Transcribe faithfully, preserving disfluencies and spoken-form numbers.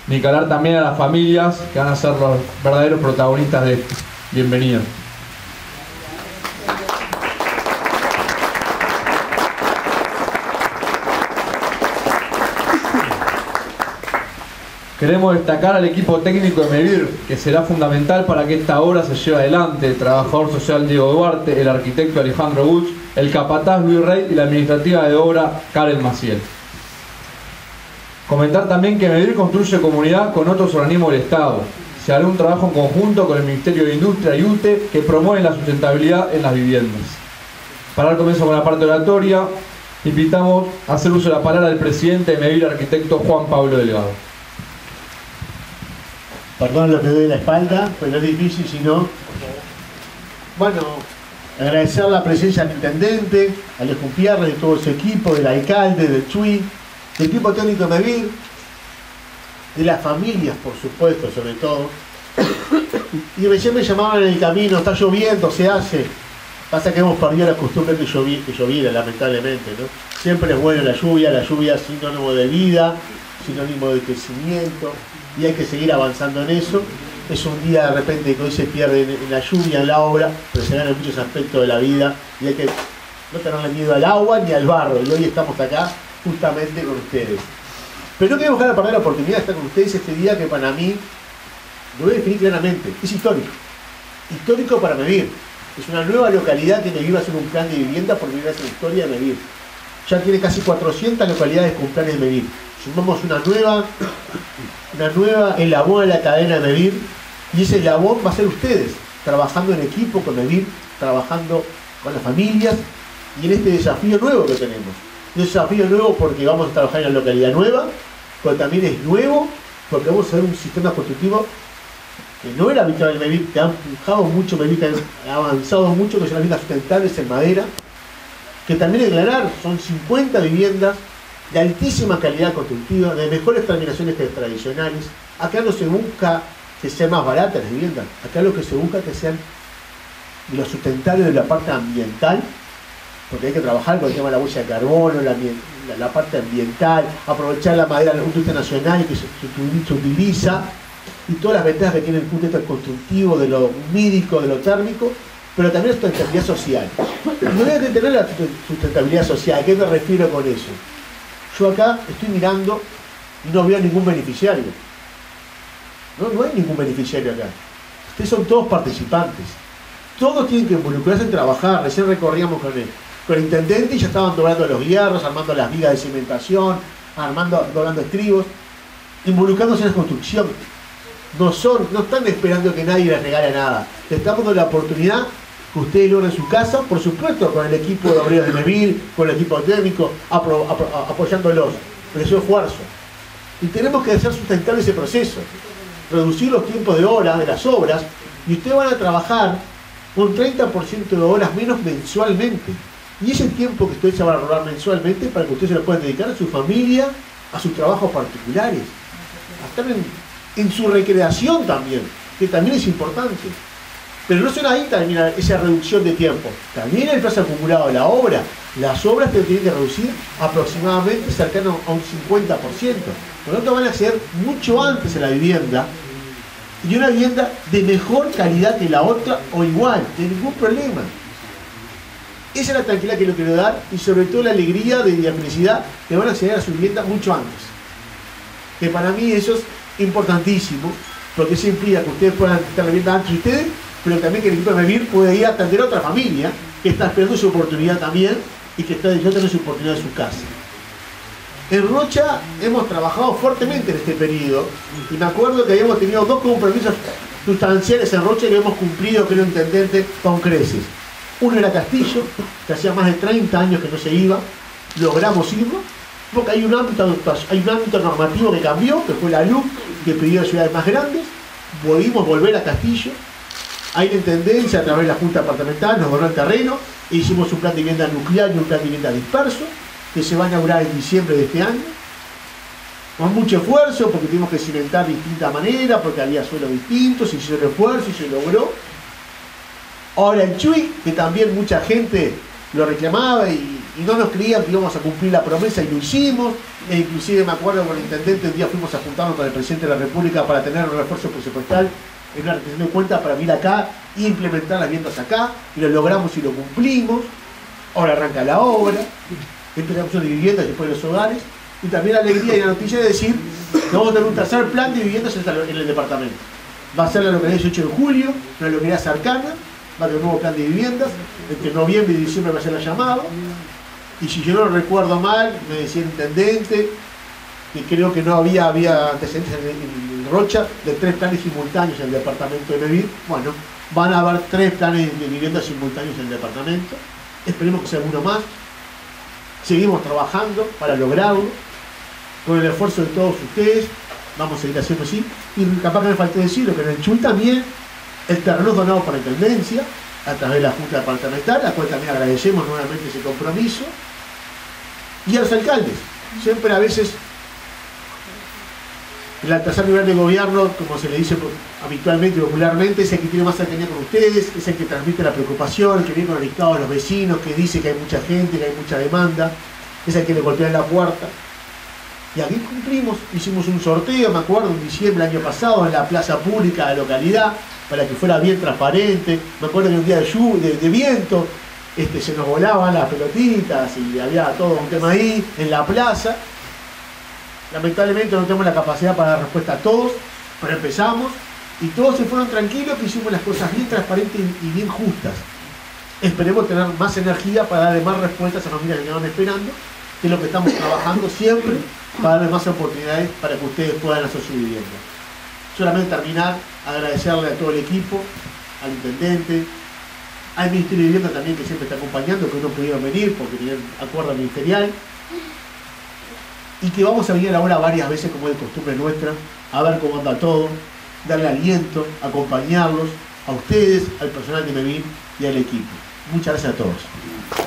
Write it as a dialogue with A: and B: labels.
A: Ni que hablar también a las familias que van a ser los verdaderos protagonistas de esto. Bienvenidos. Queremos destacar al equipo técnico de MEVIR, que será fundamental para que esta obra se lleve adelante: el trabajador social Diego Duarte, el arquitecto Alejandro Butch, el capataz Luis Rey y la administrativa de obra Karen Maciel. Comentar también que MEVIR construye comunidad con otros organismos del Estado. Se hará un trabajo en conjunto con el Ministerio de Industria y U T E que promueven la sustentabilidad en las viviendas. Para dar comienzo con la parte oratoria, invitamos a hacer uso de la palabra del presidente de MEVIR, arquitecto Juan Pablo Delgado.
B: Perdón lo que doy la espalda, pues no es difícil, sino... Bueno, agradecer la presencia del intendente, a Alejo Pierre, de todo su equipo, del alcalde, del Chuy, del equipo técnico de MEVIR, de las familias, por supuesto, sobre todo. Y recién me llamaban en el camino, está lloviendo, se hace. Pasa que hemos perdido la costumbre que, llovi que lloviera, lamentablemente, ¿no? Siempre es bueno la lluvia, la lluvia es sinónimo de vida, sinónimo de crecimiento, y hay que seguir avanzando en eso. Es un día de repente que hoy se pierde en la lluvia, en la obra, pero se dan en muchos aspectos de la vida, y hay que no tenerle miedo al agua ni al barro, y hoy estamos acá justamente con ustedes. Pero no queremos dejar de perder la oportunidad de estar con ustedes este día que para mí, lo voy a definir claramente, es histórico. Histórico para MEVIR. Es una nueva localidad que MEVIR va a hacer un plan de vivienda por primera vez en la historia de MEVIR. Ya tiene casi cuatrocientas localidades con planes de MEVIR. Sumamos una nueva, una nueva eslabón en la cadena de MEVIR, y ese eslabón va a ser ustedes, trabajando en equipo con MEVIR, trabajando con las familias y en este desafío nuevo que tenemos. Un desafío nuevo porque vamos a trabajar en una localidad nueva, pero también es nuevo porque vamos a hacer un sistema constructivo que no era habitual en MEVIR, que ha empujado mucho MEVIR, que ha avanzado mucho, que son las viviendas sustentables en madera, que también hay que aclarar, son cincuenta viviendas de altísima calidad constructiva, de mejores terminaciones que tradicionales. Acá no se busca que sean más baratas las viviendas, acá lo que se busca es que sean los sustentables de la parte ambiental, porque hay que trabajar con el tema de la huella de carbono, la, la, la parte ambiental, aprovechar la madera de la industria nacional que se, se, se utiliza, y todas las ventajas que tiene el punto de constructivo, de lo médico, de lo térmico, pero también la sustentabilidad social. No debe de tener la sustentabilidad social. ¿A qué me refiero con eso? Yo acá estoy mirando y no veo ningún beneficiario. No, no hay ningún beneficiario acá. Ustedes son todos participantes. Todos tienen que involucrarse en trabajar. Recién recorríamos con el, con el intendente y ya estaban doblando los hierros, armando las vigas de cimentación, armando, doblando estribos, involucrándose en la construcción. No, son, no están esperando que nadie les regale nada. Les estamos dando la oportunidad que ustedes logren su casa, por supuesto, con el equipo de obreros de MEVIR, con el equipo técnico, apro, apro, apoyándolos, pero es su esfuerzo. Y tenemos que hacer sustentable ese proceso, reducir los tiempos de hora de las obras, y ustedes van a trabajar un treinta por ciento de horas menos mensualmente. Y ese tiempo que ustedes se van a ahorrar mensualmente para que ustedes se lo puedan dedicar a su familia, a sus trabajos particulares, a estar en, en su recreación también, que también es importante. Pero no solo ahí termina esa reducción de tiempo, también el plazo acumulado de la obra. Las obras te tienen que reducir aproximadamente cercano a un cincuenta por ciento. Por lo tanto van a acceder mucho antes a la vivienda, y una vivienda de mejor calidad que la otra o igual, de ningún problema. Esa es la tranquilidad que le quiero dar, y sobre todo la alegría de la felicidad que van a acceder a su vivienda mucho antes. Que para mí eso es importantísimo, porque eso implica que ustedes puedan estar la vivienda antes de ustedes, pero también que el equipo de MEVIR puede ir a atender a otra familia que está esperando su oportunidad también y que está disfrutando su oportunidad en su casa. En Rocha hemos trabajado fuertemente en este periodo, y me acuerdo que habíamos tenido dos compromisos sustanciales en Rocha que hemos cumplido, creo, intendente, con creces. Uno era Castillo, que hacía más de treinta años que no se iba, logramos irlo, porque hay un ámbito, hay un ámbito normativo que cambió, que fue la L U C, que pidió ciudades más grandes, volvimos a volver a Castillo. Hay la intendencia, a través de la Junta Departamental, nos donó el terreno, e hicimos un plan de vivienda nuclear y un plan de vivienda disperso, que se va a inaugurar en diciembre de este año. Con mucho esfuerzo, porque tuvimos que cimentar de distinta manera, porque había suelos distintos, se hizo el esfuerzo y se logró. Ahora el Chuy, que también mucha gente lo reclamaba y, y no nos creían que íbamos a cumplir la promesa y lo hicimos. E inclusive me acuerdo con el intendente, un día fuimos a juntarnos con el presidente de la República para tener un refuerzo presupuestal en una rendición de cuentas para venir acá e implementar las viviendas acá, y lo logramos y lo cumplimos. Ahora arranca la obra, empezamos de viviendas y después los hogares, y también la alegría y la noticia de decir que vamos a tener un tercer plan de viviendas en el departamento. Va a ser la localidad dieciocho de julio, una localidad cercana, va a tener un nuevo plan de viviendas, entre noviembre y diciembre va a ser la llamada, y si yo no lo recuerdo mal, me decía el intendente, que creo que no había, había antecedentes en, en, en Rocha, de tres planes simultáneos en el departamento de Mevir. Bueno, van a haber tres planes de viviendas simultáneos en el departamento, esperemos que sea uno más, seguimos trabajando para lograrlo, con el esfuerzo de todos ustedes, vamos a seguir haciendo así, y capaz que me falté decirlo, que en el Chuy también, el terreno es donado por la Intendencia, a través de la Junta Departamental, a la cual también agradecemos nuevamente ese compromiso, y a los alcaldes, siempre a veces, el tercer nivel de gobierno, como se le dice habitualmente y popularmente, es el que tiene más cercanía con ustedes, es el que transmite la preocupación, el que viene conectado a los vecinos, que dice que hay mucha gente, que hay mucha demanda, es el que le golpea en la puerta. Y aquí cumplimos, hicimos un sorteo, me acuerdo, en diciembre del año pasado, en la plaza pública de la localidad, para que fuera bien transparente. Me acuerdo que un día de, lluvia, de, de viento, este, se nos volaban las pelotitas y había todo un tema ahí, en la plaza. Lamentablemente no tenemos la capacidad para dar respuesta a todos, pero empezamos y todos se fueron tranquilos, que hicimos las cosas bien transparentes y bien justas. Esperemos tener más energía para darle más respuestas a las familias que estaban esperando, que es lo que estamos trabajando siempre, para darle más oportunidades para que ustedes puedan hacer su vivienda. Solamente terminar, agradecerle a todo el equipo, al intendente, al Ministerio de Vivienda también, que siempre está acompañando, que no pudieron venir porque tenían acuerdo ministerial, y que vamos a venir ahora varias veces, como es de costumbre nuestra, a ver cómo anda todo, darle aliento, acompañarlos, a ustedes, al personal de Mevir y al equipo. Muchas gracias a todos.